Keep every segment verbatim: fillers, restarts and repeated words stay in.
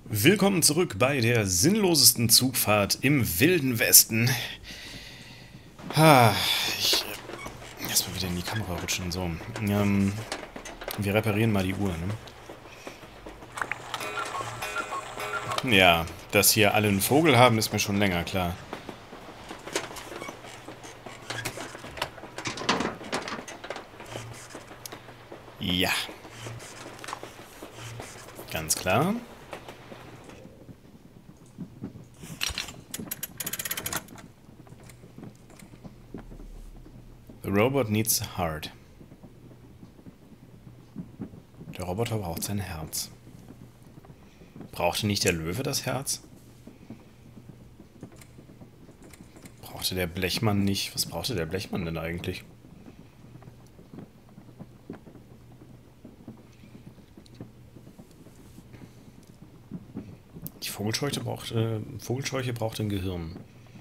Willkommen zurück bei der sinnlosesten Zugfahrt im Wilden Westen. Ha, ich äh, erstmal wieder in die Kamera rutschen. So, ähm, wir reparieren mal die Uhr, ne? Ja, dass hier alle einen Vogel haben, ist mir schon länger klar. Ja. Ganz klar. The robot needs a heart. Der Roboter braucht sein Herz. Brauchte nicht der Löwe das Herz? Brauchte der Blechmann nicht? Was brauchte der Blechmann denn eigentlich? Die Vogelscheuche braucht, äh, Vogelscheuche braucht ein Gehirn.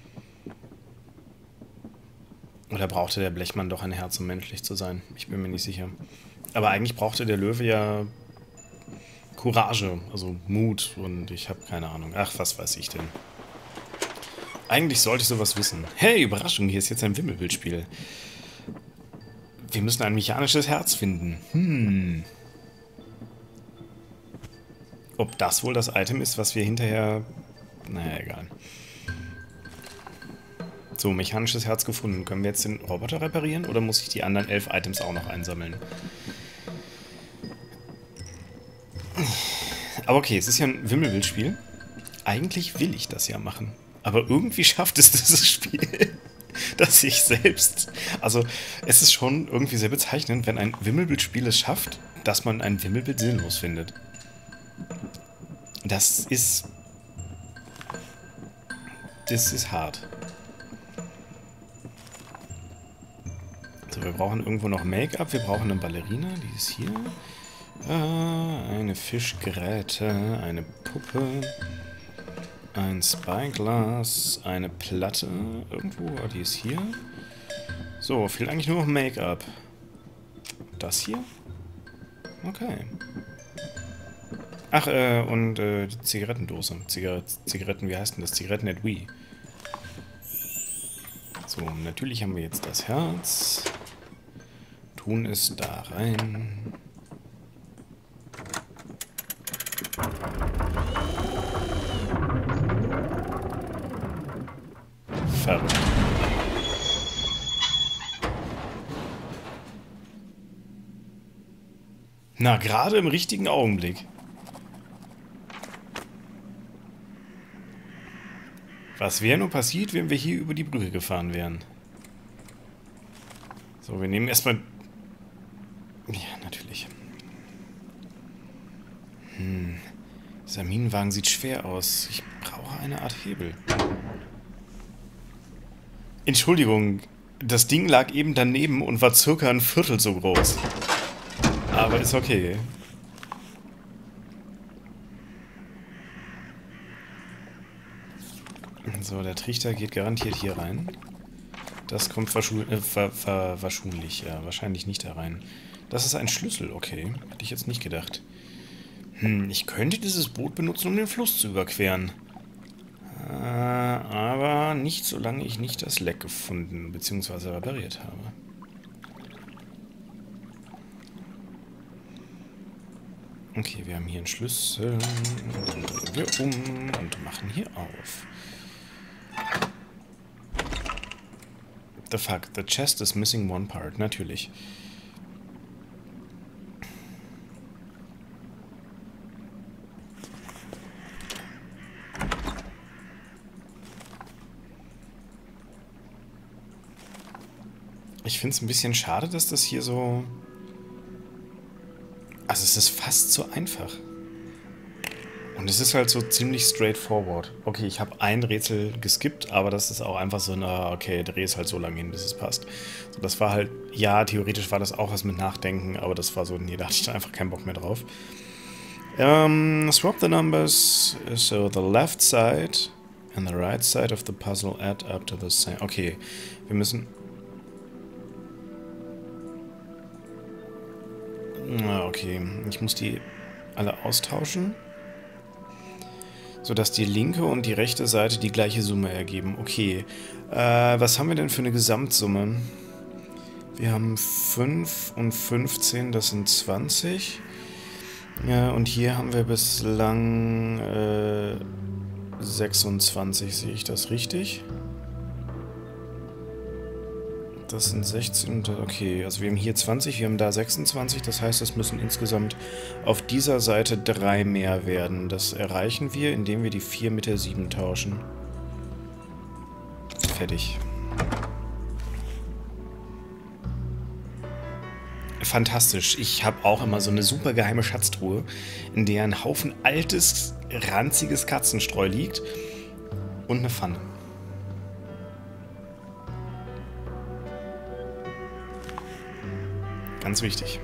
Oder brauchte der Blechmann doch ein Herz, um menschlich zu sein? Ich bin mir nicht sicher. Aber eigentlich brauchte der Löwe ja Courage, also Mut, und ich habe keine Ahnung. Ach, was weiß ich denn. Eigentlich sollte ich sowas wissen. Hey, Überraschung, hier ist jetzt ein Wimmelbildspiel. Wir müssen ein mechanisches Herz finden. Hm. Ob das wohl das Item ist, was wir hinterher... Naja, egal. So, mechanisches Herz gefunden. Können wir jetzt den Roboter reparieren oder muss ich die anderen elf Items auch noch einsammeln? Aber okay, es ist ja ein Wimmelbildspiel. Eigentlich will ich das ja machen. Aber irgendwie schafft es dieses Spiel, dass ich selbst... Also, es ist schon irgendwie sehr bezeichnend, wenn ein Wimmelbildspiel es schafft, dass man ein Wimmelbild sinnlos findet. Das ist... Das ist hart. So, wir brauchen irgendwo noch Make-up. Wir brauchen eine Ballerina, die ist hier. Äh, eine Fischgräte, eine Puppe, ein Spyglass, eine Platte irgendwo, die ist hier. So, fehlt eigentlich nur noch Make-up. Das hier? Okay. Ach, äh, und äh, die Zigarettendose. Zigaret Zigaretten, wie heißt denn das? Zigaretten-Etui. So, natürlich haben wir jetzt das Herz. Tun es da rein. Verrückt. Na, gerade im richtigen Augenblick. Was wäre nur passiert, wenn wir hier über die Brücke gefahren wären? So, wir nehmen erstmal... Ja, natürlich. Hm. Dieser Minenwagen sieht schwer aus. Ich brauche eine Art Hebel. Entschuldigung, das Ding lag eben daneben und war circa ein Viertel so groß. Aber ist okay. So, der Trichter geht garantiert hier rein. Das kommt äh, ver ver wahrscheinlich, ja, wahrscheinlich nicht da rein. Das ist ein Schlüssel, okay. Hätte ich jetzt nicht gedacht. Hm, ich könnte dieses Boot benutzen, um den Fluss zu überqueren. Äh, aber nicht, solange ich nicht das Leck gefunden bzw. repariert habe. Okay, wir haben hier einen Schlüssel. Dann drehen wir um und machen hier auf. The fuck, the chest is missing one part. Natürlich. Ich finde es ein bisschen schade, dass das hier so... Also es ist fast zu einfach. Und es ist halt so ziemlich straightforward. Okay, ich habe ein Rätsel geskippt, aber das ist auch einfach so, na, okay, dreh es halt so lange hin, bis es passt. So, das war halt, ja, theoretisch war das auch was mit Nachdenken, aber das war so, nee, da hatte ich dann einfach keinen Bock mehr drauf. Um, swap the numbers, so the left side and the right side of the puzzle add up to the same. Okay, wir müssen... Na, okay, ich muss die alle austauschen. sodass die linke und die rechte Seite die gleiche Summe ergeben. Okay, äh, was haben wir denn für eine Gesamtsumme? Wir haben fünf und fünfzehn, das sind zwanzig. Ja, und hier haben wir bislang äh, sechsundzwanzig, sehe ich das richtig? Das sind sechzehn, okay, also wir haben hier zwanzig, wir haben da sechsundzwanzig, das heißt, es müssen insgesamt auf dieser Seite drei mehr werden. Das erreichen wir, indem wir die vier mit der sieben tauschen. Fertig. Fantastisch. Ich habe auch immer so eine super geheime Schatztruhe, in der ein Haufen altes, ranziges Katzenstreu liegt und eine Pfanne. Ganz wichtig.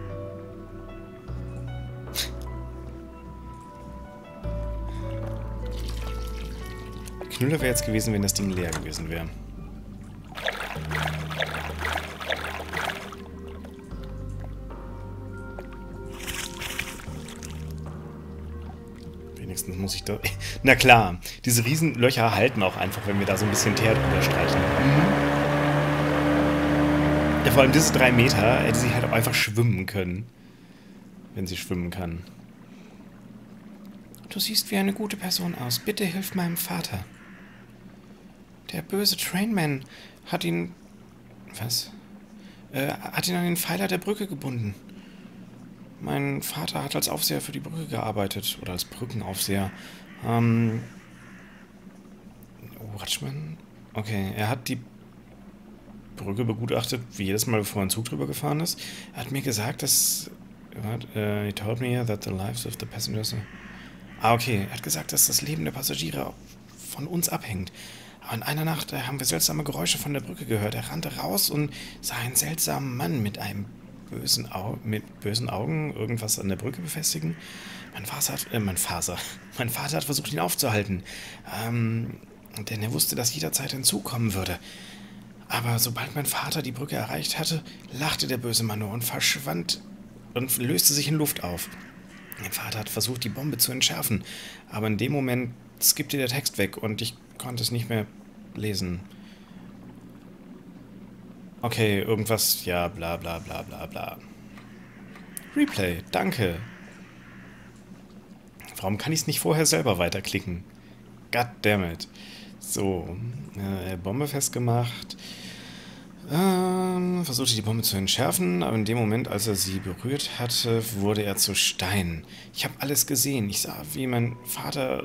Knüller wäre jetzt gewesen, wenn das Ding leer gewesen wäre. Wenigstens muss ich da... Na klar, diese Riesenlöcher halten auch einfach, wenn wir da so ein bisschen Teer drüber streichen. Mhm. Ja, vor allem diese drei Meter hätte sie halt auch einfach schwimmen können. Wenn sie schwimmen kann. Du siehst wie eine gute Person aus. Bitte hilf meinem Vater. Der böse Trainman hat ihn... Was? Äh, hat ihn an den Pfeiler der Brücke gebunden. Mein Vater hat als Aufseher für die Brücke gearbeitet. Oder als Brückenaufseher. Ähm... Watchman? Okay, er hat die Brücke begutachtet, wie jedes Mal, bevor ein Zug drüber gefahren ist. Er hat mir gesagt, dass... Uh, he told me that the lives of the passengers... Ah, okay. Er hat gesagt, dass das Leben der Passagiere von uns abhängt. Aber in einer Nacht äh, haben wir seltsame Geräusche von der Brücke gehört. Er rannte raus und sah einen seltsamen Mann mit einem bösen, Au mit bösen Augen irgendwas an der Brücke befestigen. Mein Vater hat... Äh, mein Vater... Mein Vater hat versucht, ihn aufzuhalten. Ähm, denn er wusste, dass jederzeit ein Zug kommen würde. Aber sobald mein Vater die Brücke erreicht hatte, lachte der böse Mann nur und verschwand und löste sich in Luft auf. Mein Vater hat versucht, die Bombe zu entschärfen, aber in dem Moment skippte der Text weg und ich konnte es nicht mehr lesen. Okay, irgendwas, ja, bla bla bla bla bla. Replay, danke. Warum kann ich es nicht vorher selber weiterklicken? Goddammit. So, äh, Bombe festgemacht. Ähm, versuchte die Bombe zu entschärfen, aber in dem Moment, als er sie berührt hatte, wurde er zu Stein. Ich habe alles gesehen. Ich sah, wie mein Vater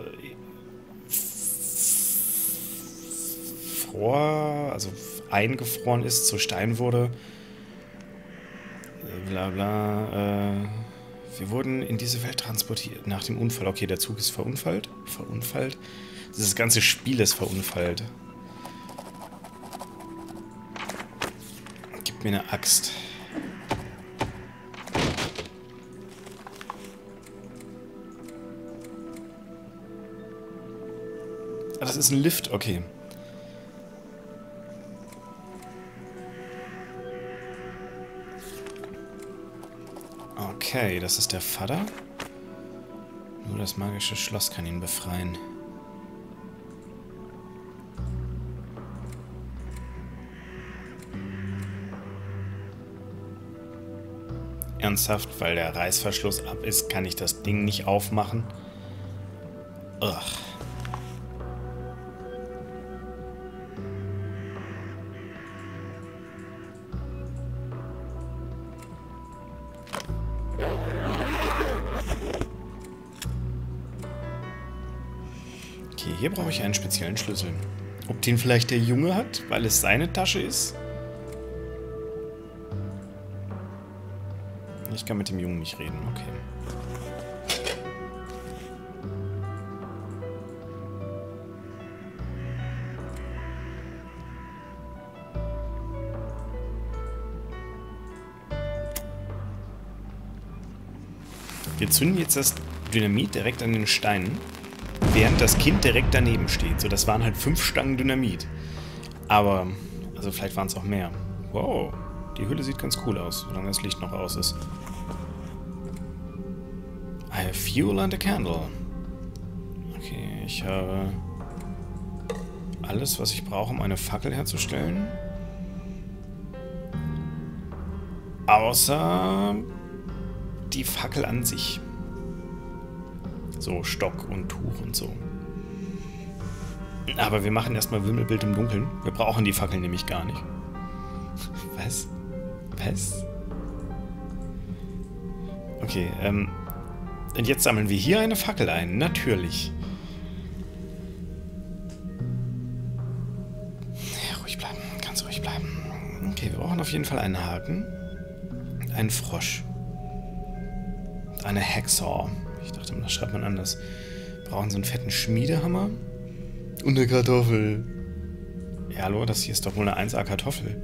fror, also eingefroren ist, zu Stein wurde. Bla bla. Äh, wir wurden in diese Welt transportiert nach dem Unfall. Okay, der Zug ist verunfallt. Verunfallt. Das ganze Spiel ist verunfallt. Gib mir eine Axt. Ah, das ist ein Lift, okay. Okay, das ist der Vater. Nur das magische Schloss kann ihn befreien. Ernsthaft, weil der Reißverschluss ab ist, kann ich das Ding nicht aufmachen. Ugh. Okay, hier brauche ich einen speziellen Schlüssel. Ob den vielleicht der Junge hat, weil es seine Tasche ist? Ich kann mit dem Jungen nicht reden, okay. Wir zünden jetzt das Dynamit direkt an den Steinen, während das Kind direkt daneben steht. So, das waren halt fünf Stangen Dynamit. Aber, also vielleicht waren es auch mehr. Wow, die Hülle sieht ganz cool aus, solange das Licht noch aus ist. I have fuel and a candle. Okay, ich habe alles, was ich brauche, um eine Fackel herzustellen. Außer die Fackel an sich. So, Stock und Tuch und so. Aber wir machen erstmal Wimmelbild im Dunkeln. Wir brauchen die Fackel nämlich gar nicht. Was? Was? Okay, ähm... und jetzt sammeln wir hier eine Fackel ein. Natürlich. Ja, ruhig bleiben. Ganz ruhig bleiben. Okay, wir brauchen auf jeden Fall einen Haken. Einen Frosch. Eine Hacksaw. Ich dachte, das schreibt man anders. Wir brauchen so einen fetten Schmiedehammer. Und eine Kartoffel. Ja, hallo, das hier ist doch wohl eine eins A Kartoffel.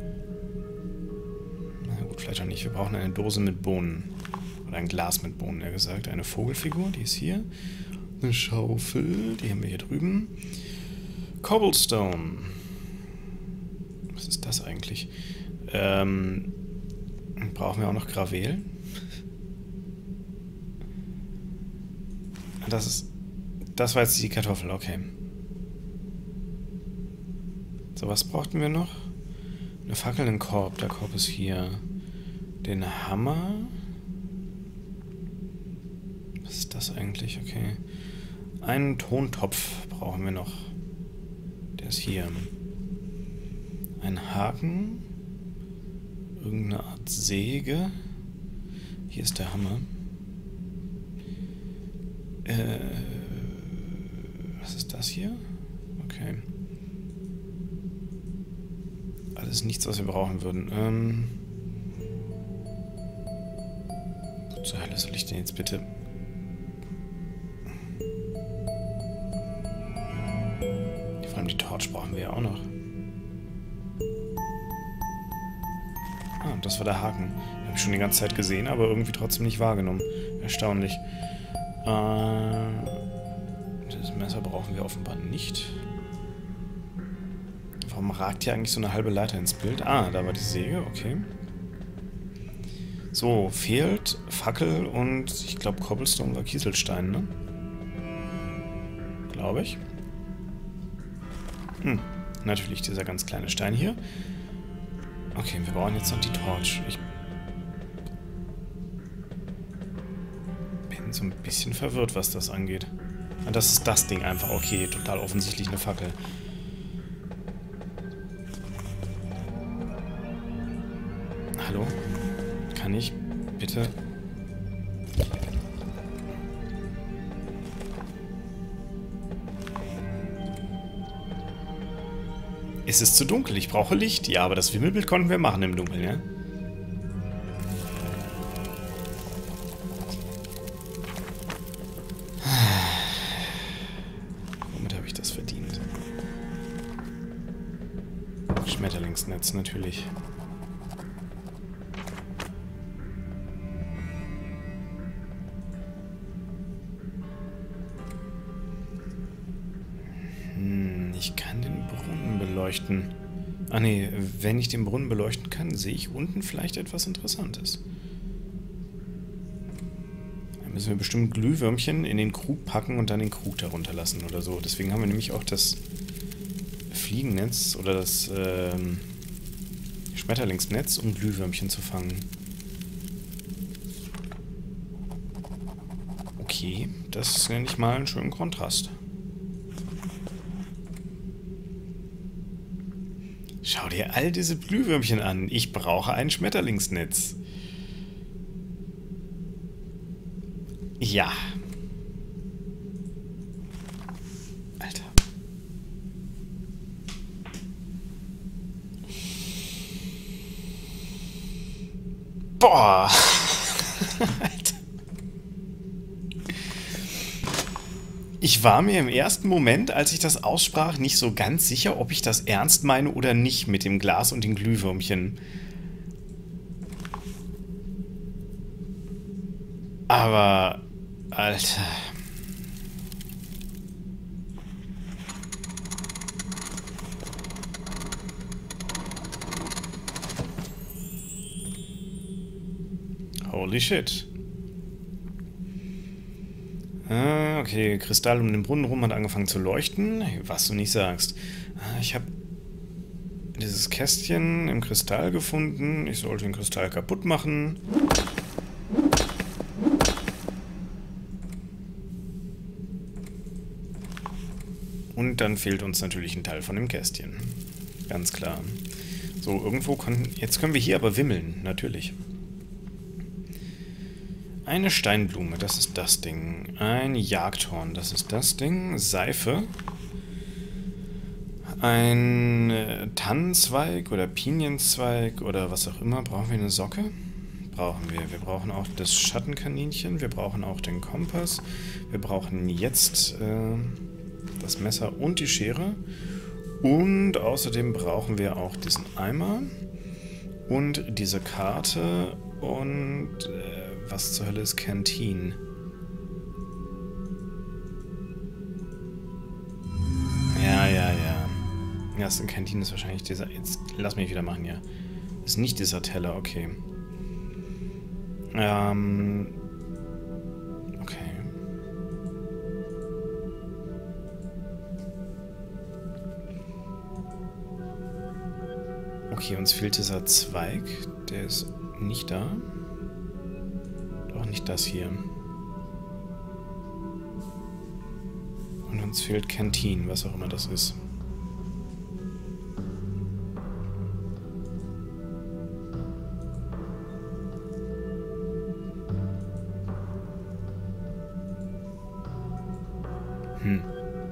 Na gut, vielleicht auch nicht. Wir brauchen eine Dose mit Bohnen. Oder ein Glas mit Bohnen, eher gesagt. Eine Vogelfigur, die ist hier. Eine Schaufel, die haben wir hier drüben. Cobblestone. Was ist das eigentlich? Ähm, brauchen wir auch noch Gravel? Das ist... Das war jetzt die Kartoffel, okay. So, was brauchten wir noch? Eine Fackel, einen Korb. Der Korb ist hier. Den Hammer. Was ist das eigentlich? Okay. Einen Tontopf brauchen wir noch. Der ist hier. Ein Haken. Irgendeine Art Säge. Hier ist der Hammer. Äh, was ist das hier? Okay. Alles nichts, was wir brauchen würden. Ähm. Wo zur Hölle soll ich denn jetzt bitte... Vor allem die Torch brauchen wir ja auch noch. Ah, das war der Haken. Habe ich schon die ganze Zeit gesehen, aber irgendwie trotzdem nicht wahrgenommen. Erstaunlich. Äh, das Messer brauchen wir offenbar nicht. Warum ragt hier eigentlich so eine halbe Leiter ins Bild? Ah, da war die Säge, okay. So, fehlt Fackel und ich glaube Cobblestone war Kieselstein, ne? Glaube ich. Hm, natürlich dieser ganz kleine Stein hier. Okay, wir brauchen jetzt noch die Torch. Ich bin so ein bisschen verwirrt, was das angeht. Ah, das ist das Ding einfach. Okay, total offensichtlich eine Fackel. Hallo? Kann ich bitte... Es ist zu dunkel, ich brauche Licht. Ja, aber das Wimmelbild konnten wir machen im Dunkeln, ja? Womit habe ich das verdient? Schmetterlingsnetz, natürlich. Ich kann den Brunnen beleuchten. Ah ne, wenn ich den Brunnen beleuchten kann, sehe ich unten vielleicht etwas Interessantes. Dann müssen wir bestimmt Glühwürmchen in den Krug packen und dann den Krug darunter lassen oder so. Deswegen haben wir nämlich auch das Fliegennetz oder das ähm, Schmetterlingsnetz, um Glühwürmchen zu fangen. Okay, das nenne ich mal einen schönen Kontrast. Schau dir all diese Glühwürmchen an. Ich brauche ein Schmetterlingsnetz. Ja. Alter. Boah. Alter. Ich war mir im ersten Moment, als ich das aussprach, nicht so ganz sicher, ob ich das ernst meine oder nicht mit dem Glas und den Glühwürmchen. Aber... Alter... Holy shit. Okay, Okay, Kristall um den Brunnen rum hat angefangen zu leuchten. Was du nicht sagst. Ich habe dieses Kästchen im Kristall gefunden. Ich sollte den Kristall kaputt machen. Und dann fehlt uns natürlich ein Teil von dem Kästchen. Ganz klar. So, irgendwo konnten... Jetzt können wir hier aber wimmeln, natürlich. Eine Steinblume, das ist das Ding. Ein Jagdhorn, das ist das Ding. Seife. Ein äh, Tannenzweig oder Pinienzweig oder was auch immer. Brauchen wir eine Socke? Brauchen wir. Wir brauchen auch das Schattenkaninchen. Wir brauchen auch den Kompass. Wir brauchen jetzt äh, das Messer und die Schere. Und außerdem brauchen wir auch diesen Eimer und diese Karte und äh, was zur Hölle ist Canteen? Ja, ja, ja. Ja, das Canteen ist wahrscheinlich dieser... Jetzt lass mich wieder machen, ja. Ist nicht dieser Teller, okay. Ähm... Okay. Okay, uns fehlt dieser Zweig. Der ist nicht da. Auch nicht das hier. Und uns fehlt Canteen, was auch immer das ist. Hm.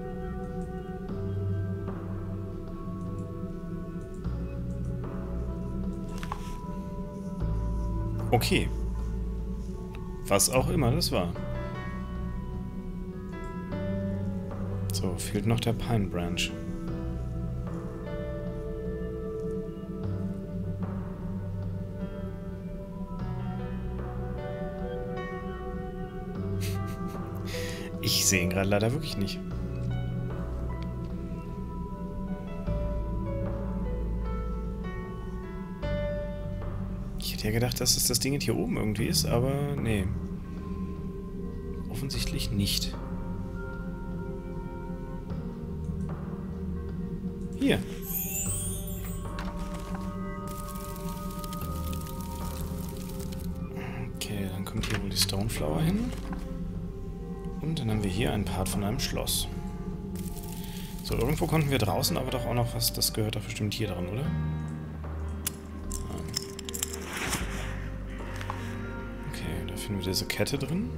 Okay. Was auch immer das war. So, fehlt noch der Pine Branch. Ich sehe ihn gerade leider wirklich nicht. Ich hätte ja gedacht, dass es das Ding hier oben irgendwie ist, aber nee. Offensichtlich nicht. Hier. Okay, dann kommt hier wohl die Stoneflower hin. Und dann haben wir hier einen Part von einem Schloss. So, irgendwo konnten wir draußen aber doch auch noch was... Das gehört doch bestimmt hier dran, oder? Okay, da finden wir diese Kette drin.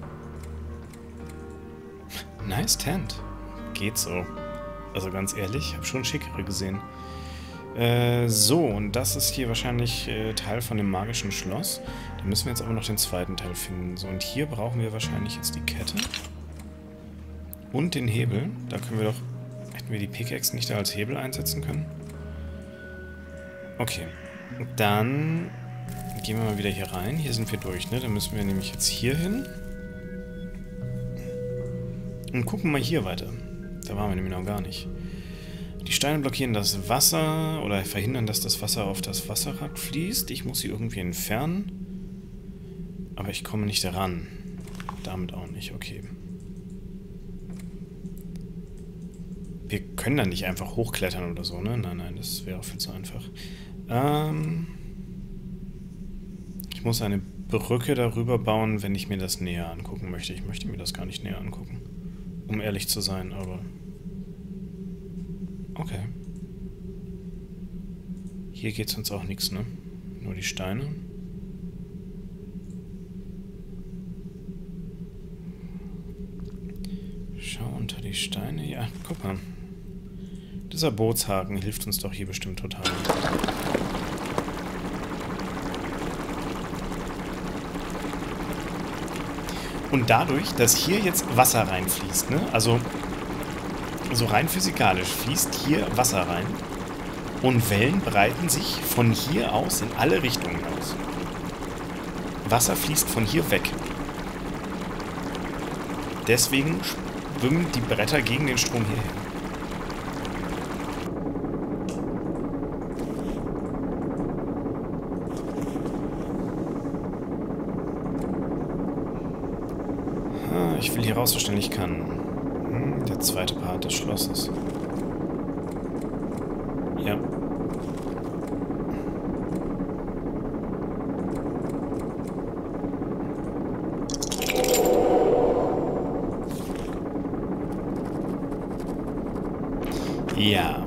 Nice Tent. Geht so. Also ganz ehrlich, ich habe schon schickere gesehen. Äh, so, und das ist hier wahrscheinlich äh, Teil von dem magischen Schloss. Da müssen wir jetzt aber noch den zweiten Teil finden. So, und hier brauchen wir wahrscheinlich jetzt die Kette. Und den Hebel. Da können wir doch... Hätten wir die Pickaxe nicht da als Hebel einsetzen können? Okay. Dann gehen wir mal wieder hier rein. Hier sind wir durch, ne? Dann müssen wir nämlich jetzt hier hin. Und gucken mal hier weiter. Da waren wir nämlich noch gar nicht. Die Steine blockieren das Wasser oder verhindern, dass das Wasser auf das Wasserrad fließt. Ich muss sie irgendwie entfernen. Aber ich komme nicht daran. Damit auch nicht, okay. Wir können da nicht einfach hochklettern oder so, ne? Nein, nein, das wäre viel zu einfach. Ähm ich muss eine Brücke darüber bauen, wenn ich mir das näher angucken möchte. Ich möchte mir das gar nicht näher angucken. Um ehrlich zu sein, aber... Okay. Hier geht sonst auch nichts, ne? Nur die Steine. Schau unter die Steine. Ja, guck mal. Dieser Bootshaken hilft uns doch hier bestimmt total. Und dadurch, dass hier jetzt Wasser reinfließt, ne? Also... So rein physikalisch fließt hier Wasser rein und Wellen breiten sich von hier aus in alle Richtungen aus. Wasser fließt von hier weg. Deswegen schwimmen die Bretter gegen den Strom hierher. Ich will hier hier raus so schnell ich kann. Hm, der zweite Part des Schlosses. Ja. Ja.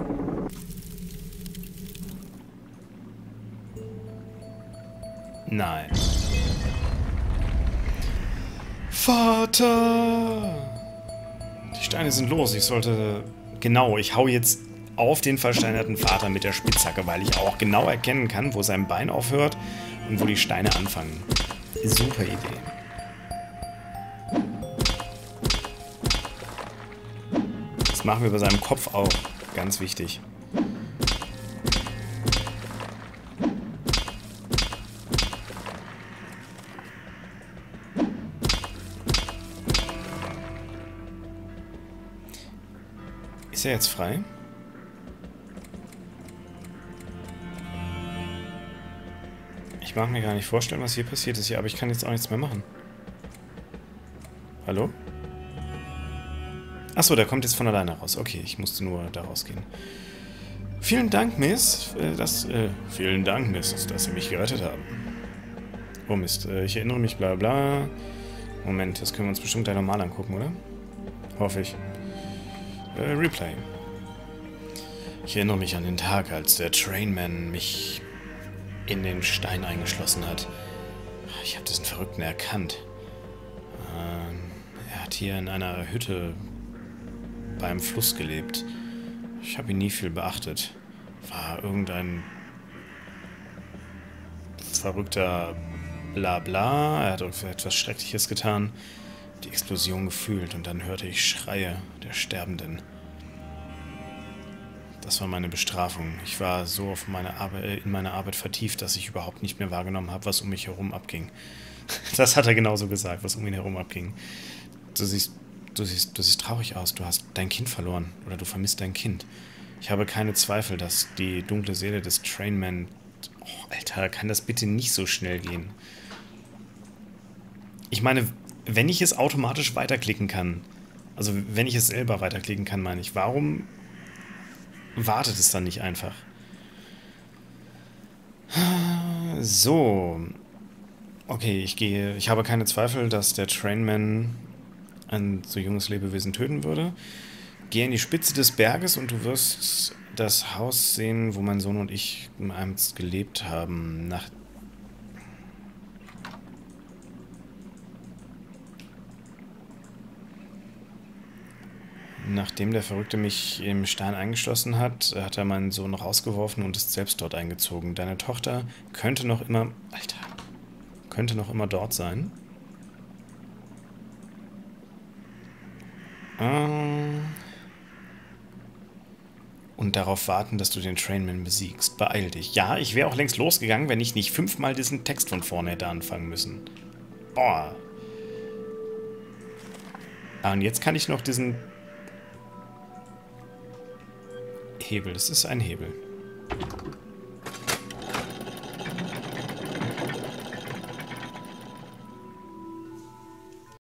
Nein. Vater! Die Steine sind los. Ich sollte... Genau, ich hau jetzt auf den versteinerten Vater mit der Spitzhacke, weil ich auch genau erkennen kann, wo sein Bein aufhört und wo die Steine anfangen. Super Idee. Das machen wir bei seinem Kopf auch. Ganz wichtig. Ist er jetzt frei? Ich mag mir gar nicht vorstellen, was hier passiert ist hier, aber ich kann jetzt auch nichts mehr machen. Hallo? Achso, der kommt jetzt von alleine raus. Okay, ich musste nur da rausgehen. Vielen Dank, Miss. Äh, das, äh, vielen Dank, Miss, dass Sie mich gerettet haben. Oh Mist, äh, ich erinnere mich, bla bla. Moment, das können wir uns bestimmt gleich nochmal angucken, oder? Hoffe ich. Äh, Replay. Ich erinnere mich an den Tag, als der Trainman mich in den Stein eingeschlossen hat. Ich habe diesen Verrückten erkannt. Ähm, er hat hier in einer Hütte beim Fluss gelebt. Ich habe ihn nie viel beachtet. War irgendein verrückter Blabla. Er hat etwas Schreckliches getan. Die Explosion gefühlt und dann hörte ich Schreie der Sterbenden. Das war meine Bestrafung. Ich war so auf meine Arbeit, in meine Arbeit vertieft, dass ich überhaupt nicht mehr wahrgenommen habe, was um mich herum abging. Das hat er genauso gesagt, was um ihn herum abging. Du siehst, du siehst, du siehst traurig aus. Du hast dein Kind verloren oder du vermisst dein Kind. Ich habe keine Zweifel, dass die dunkle Seele des Trainman... Oh, Alter, kann das bitte nicht so schnell gehen? Ich meine, wenn ich es automatisch weiterklicken kann, also wenn ich es selber weiterklicken kann, meine ich, warum wartet es dann nicht einfach? So. Okay, ich gehe. Ich habe keine Zweifel, dass der Trainman ein so junges Lebewesen töten würde. Geh in die Spitze des Berges und du wirst das Haus sehen, wo mein Sohn und ich einst gelebt haben. Nach Nachdem der Verrückte mich im Stein eingeschlossen hat, hat er meinen Sohn rausgeworfen und ist selbst dort eingezogen. Deine Tochter könnte noch immer... Alter. Könnte noch immer dort sein. Ähm... Und darauf warten, dass du den Trainman besiegst. Beeil dich. Ja, ich wäre auch längst losgegangen, wenn ich nicht fünfmal diesen Text von vorne hätte anfangen müssen. Boah. Ah, und jetzt kann ich noch diesen... Hebel. Das ist ein Hebel.